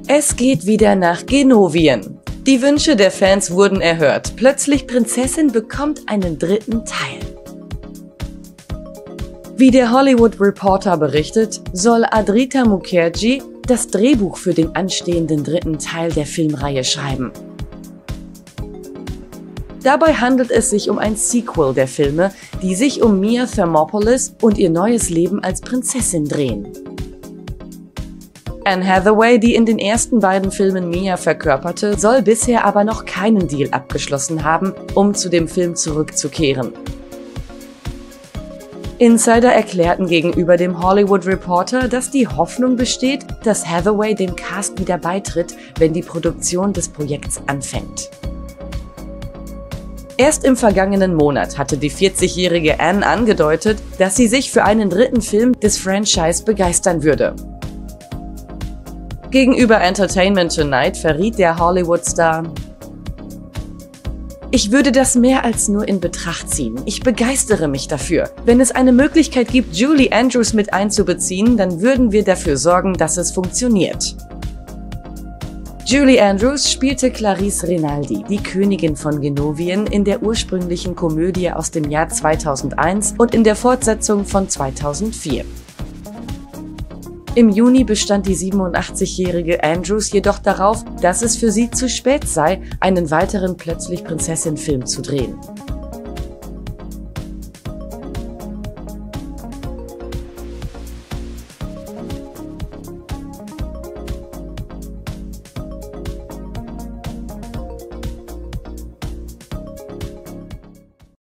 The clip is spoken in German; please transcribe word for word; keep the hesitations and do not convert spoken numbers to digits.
Es geht wieder nach Genovien. Die Wünsche der Fans wurden erhört. Plötzlich Prinzessin bekommt einen dritten Teil. Wie der Hollywood Reporter berichtet, soll Adrita Mukherjee das Drehbuch für den anstehenden dritten Teil der Filmreihe schreiben. Dabei handelt es sich um ein Sequel der Filme, die sich um Mia Thermopolis und ihr neues Leben als Prinzessin drehen. Anne Hathaway, die in den ersten beiden Filmen Mia verkörperte, soll bisher aber noch keinen Deal abgeschlossen haben, um zu dem Film zurückzukehren. Insider erklärten gegenüber dem Hollywood Reporter, dass die Hoffnung besteht, dass Hathaway dem Cast wieder beitritt, wenn die Produktion des Projekts anfängt. Erst im vergangenen Monat hatte die vierzigjährige Anne angedeutet, dass sie sich für einen dritten Film des Franchise begeistern würde. Gegenüber Entertainment Tonight verriet der Hollywood-Star: Ich würde das mehr als nur in Betracht ziehen. Ich begeistere mich dafür. Wenn es eine Möglichkeit gibt, Julie Andrews mit einzubeziehen, dann würden wir dafür sorgen, dass es funktioniert. Julie Andrews spielte Clarice Rinaldi, die Königin von Genovien, in der ursprünglichen Komödie aus dem Jahr zweitausendeins und in der Fortsetzung von zweitausendvier. Im Juni bestand die siebenundachtzigjährige Andrews jedoch darauf, dass es für sie zu spät sei, einen weiteren Plötzlich Prinzessin-Film zu drehen.